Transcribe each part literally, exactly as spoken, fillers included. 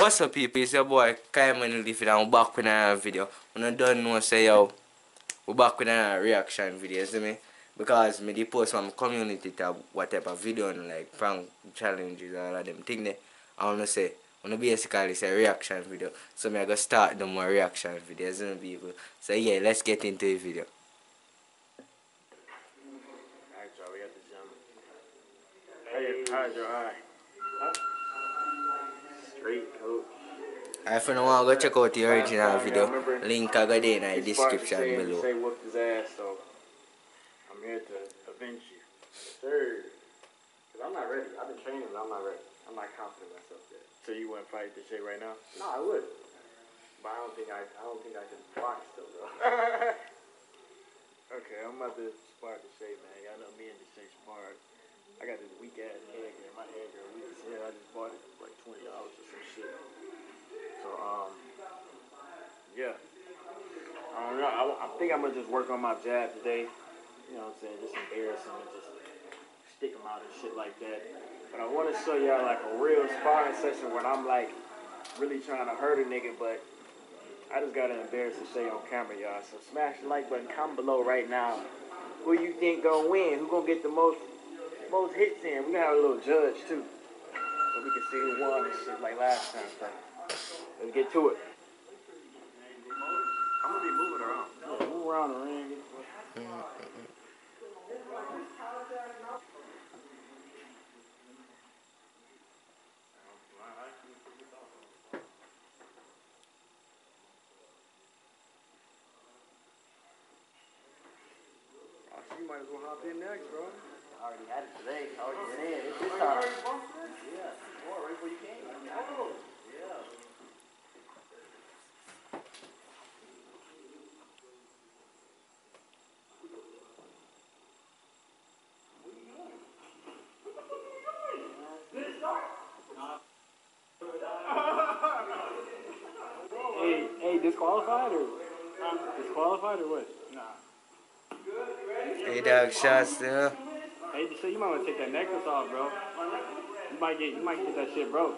What's up, people? It's your boy Kaiman Leafy, and we're back with another video. When I don't know, say yo, we're back with another reaction video, see me? Because me dey post on my community tab what type of video and like prank challenges all of them thing there. I wanna say, wanna basically say reaction video. So me I go start the more reaction videos, you know, people. So yeah, let's get into the video. Alright, y'all, we got the jump. Hey, alright, y'all, alright. Straight coach. If you want to go check out the original video, link I got in the description below. Say whooped his ass, so I'm here to avenge you. Sir. Because I'm not ready. I've been training, but I'm not ready. I'm not confident in myself yet. So you wouldn't fight this shit right now? No, I would. But I don't think I I don't think I can box still, bro. Okay, I'm about to spar the shape, man. Y'all know me and the shape sparred. I got this weak ass hair gear. My hair gear weak as hell. I just bought it for like twenty dollars or some shit. So, um, yeah. I don't know. I, I think I'm going to just work on my jab today. You know what I'm saying? Just embarrass him and just stick him out and shit like that. But I want to show y'all like a real sparring session where I'm like really trying to hurt a nigga, but I just got to embarrass and say on camera, y'all. So smash the like button. Comment below right now. Who you think going to win? Who going to get the most most hits in? We're going to have a little judge too. So we can see who won and shit like last time. So let's get to it. I'm gonna be moving around. Yeah, move around the ring. Oh, so you might as well hop in next, bro. I already had it today. I already went in. It's this time. Yeah. Or right before you came. Oh. Yeah. Hey, hey, disqualified or uh, disqualified or what? Nah. Hey dog, shots there. Hey, so you might want to take that necklace off, bro. You might get, you might get that shit broke.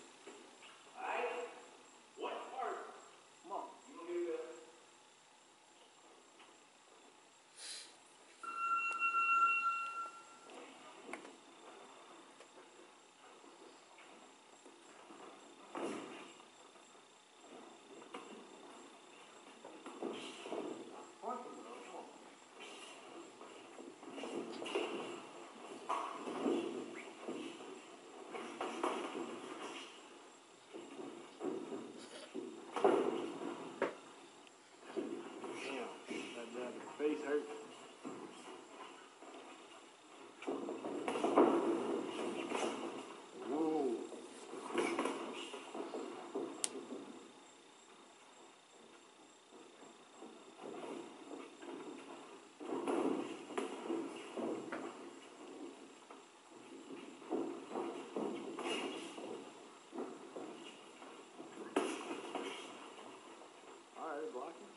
Face hurt. Whoa. All right, blocking.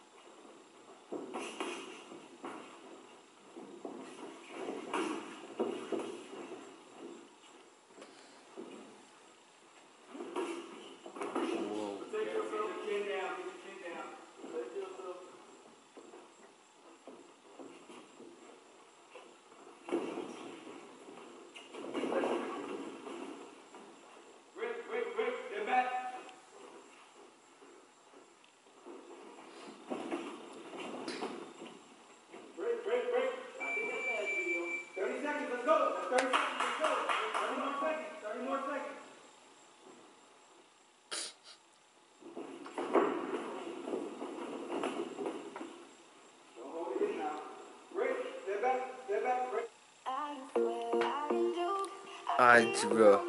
Alright, bro.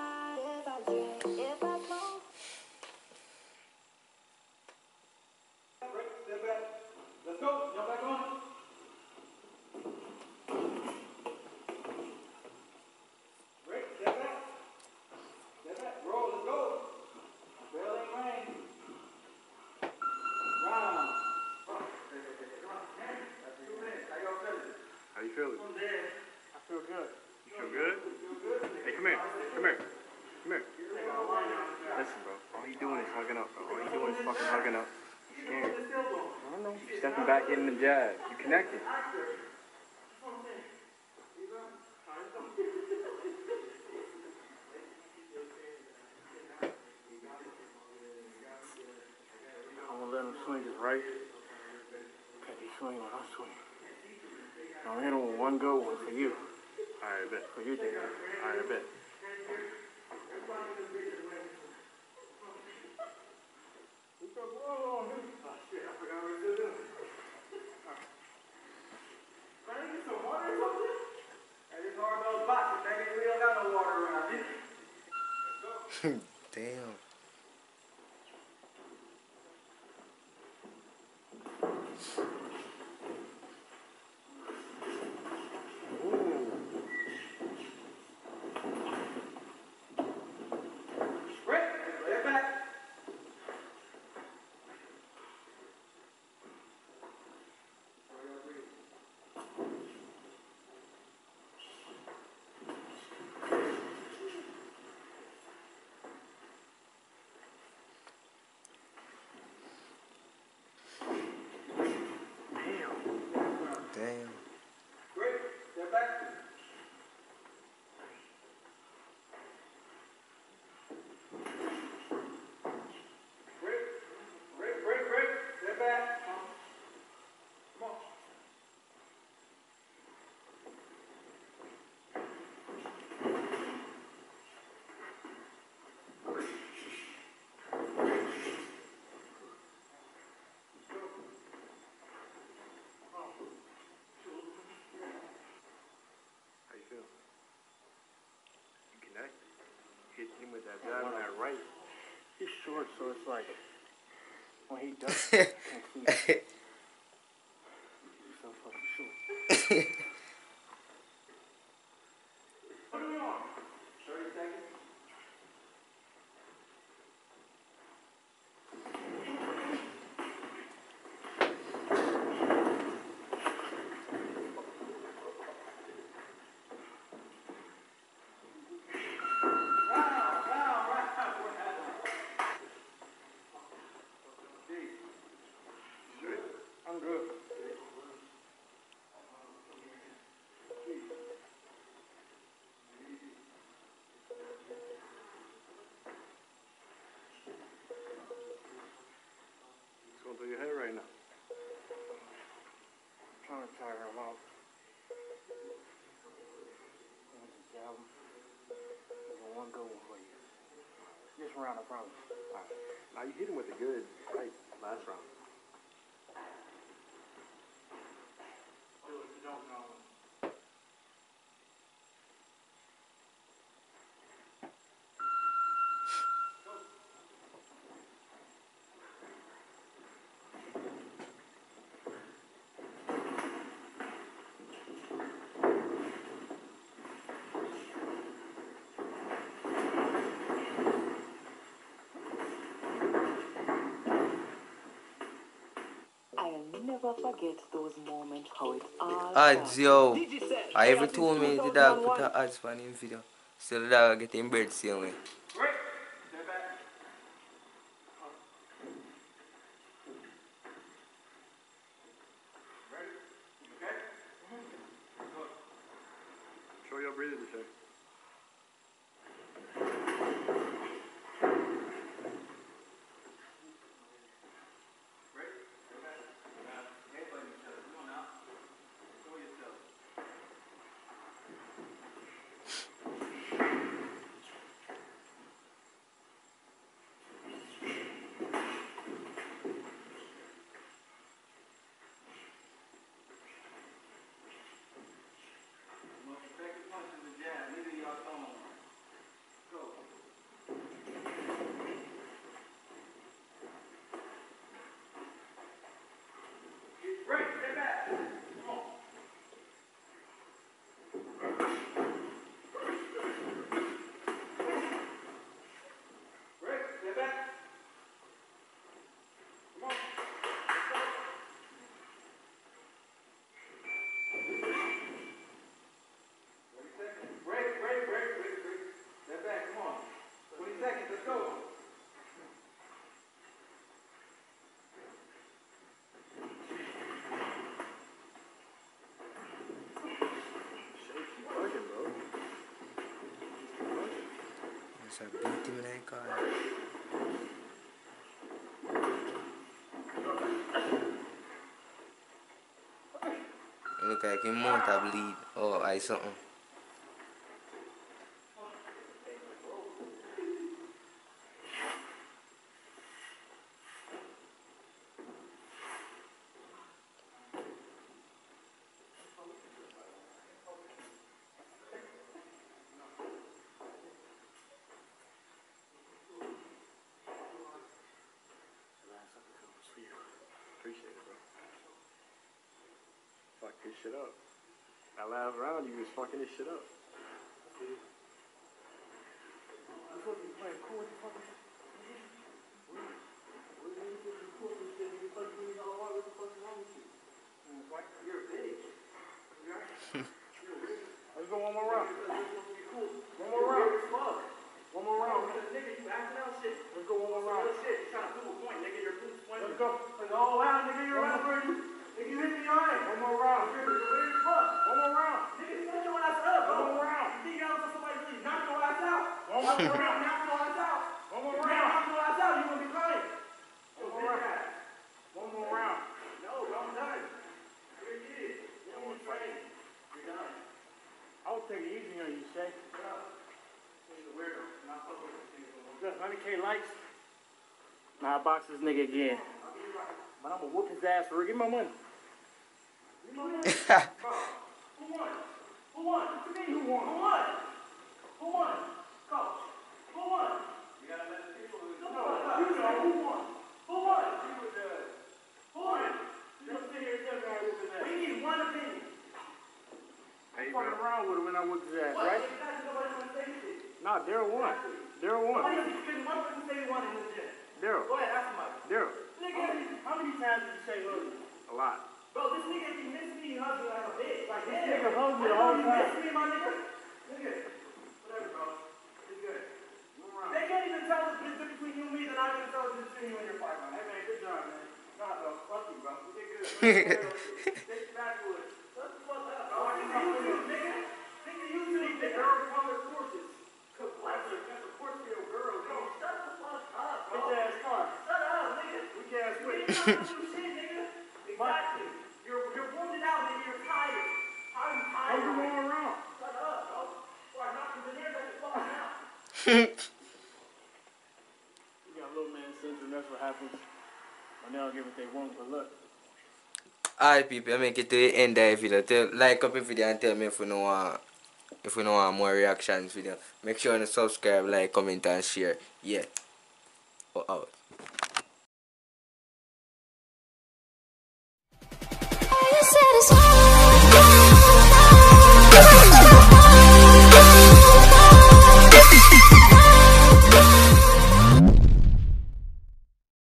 Let's go. Jump back on. Break. Step back. Step back. Roll. Let's go. Bell ain't rain. Round. How you feeling? I feel good. You feel good? Hey, come here. Come here. backing up. You're scared. I don't know. You're stepping back, getting the jab. You connected. I'm gonna let him swing his right. Can't be swinging when I swing. I'll hit him with one go, one for you. Alright, bet. For you, Dave. Alright, bet. Damn. Damn. Great. Step back. Break. Break, break, break. Step back. Come on. How you feel? You connect? Hit him with that jab and that right. He's short, so it's like when he does, I can't see. He's so fucking short. Put him on. thirty seconds. I'm good. What's going through your head right now? I'm trying to tire him out. I want to jab him. There's one good one for you. This round, I promise. All right. Now you hit him with a good right last round. If you don't know. I'll never forget those moments, how it all Ads, started. yo. I even told me the dog put the ads for him video. Still the dog getting bird same way. Great. Step back. Ready? Okay? Good. Show your breathing to check. Most effective punch is the jab. It's a beat him in the car. Look like him mouth a bleed. Oh, I something. Appreciate it, bro. Fuck this shit up. That last round, you was fucking this shit up. You supposed to be playing cool with the fucking shit. You're a bitch. Let's go one more round. One more round. One more round. Nigga, you acting out shit. Let's go one more round. Shit, you trying to prove a point, nigga. You're proof point. Let's go. Let's go all out, nigga. You're right, bro. Nigga, you hit me all right. One more round. You're weird as fuck. One more round. Nigga, set your ass up, bro. One more round. You think y'all let somebody really knock your ass out? One more round. Knock your ass out. One more round. Knock your ass out. You gonna be crying. One more round. One more round. No, bro, I'm done. You're a kid. One more fight. You're done. I would take it easy on you, Shay. Weirdo. Not fucking with this nigga. one hundred K likes. Nah, I box this nigga again. But I'm gonna whoop his ass for it. Give me my money. Give me my money. Who won? Who won? What you mean who won? Who won? Who won? Coach. Who won? You gotta let the people who know. No, you know who won. Who won? You was uh Who won? You don't sit here and tell me I whooped his ass. We need one opinion. I'm fucking around with him when I whooped his ass, right? Nah, Daryl won. Daryl won. Daryl. Go ahead, ask him. Daryl. Nigga, how many times did you say hug me? A lot. Bro, this nigga, he missed me, he hugged me like a bitch. Like, this nigga hugged me the whole time. You missed me, my nigga? Nigga, whatever, bro. It's good. They can't even tell the difference between you and me, then I can tell the difference between you and your partner. Hey, man, good job, man. Nah, bro. Fuck you, bro. You did good. Take it backwards. Shut the fuck up, bro. Nigga, nigga. Nigga, you two, the girl color courses. That's a course for your girl, bro. Shut the fuck up, bro. Bitch ass car. Shut up, nigga. Weak ass whip. You ain't not do shit, nigga. Exactly. You're, you're wounded out, nigga. You're tired. How are you tired? How you going around? Shut up, bro. Before I knock you in the air, that's fucking out. You got little man syndrome, that's what happens when they don't get what they want, but look. Alright people, I make it to the end of the video. Tell, like up the video and tell me if you know want if you know want more reactions video. Make sure to subscribe, like, comment and share. Yeah. We're out. Are you satisfied?